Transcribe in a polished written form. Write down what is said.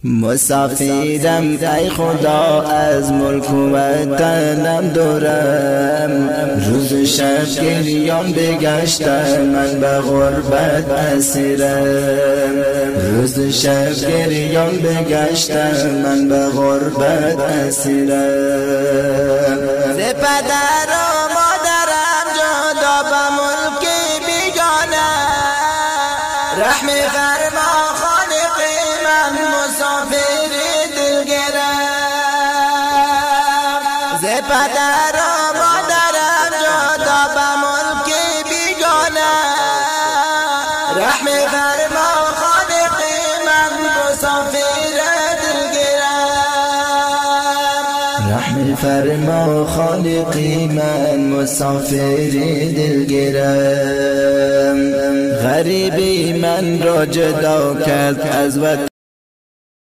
مسافرم ای خدا از ملک و وطنم دورم، روز شب گریان بگشتم من به غربت اسیرم، روز شب گریان بگشتم من به غربت اسیرم. ز پدر و مادرم جدا به ملک بیگانه، رحم فرما خالق من مسافر دلگرم. ز پدر و مادرم جدا به ملک بیگانه، رحم فرما خالق من مسافر دلگرم. رحم فرما خالقی من مسافر دلگرم. غریبی من را جدا کرد از وطن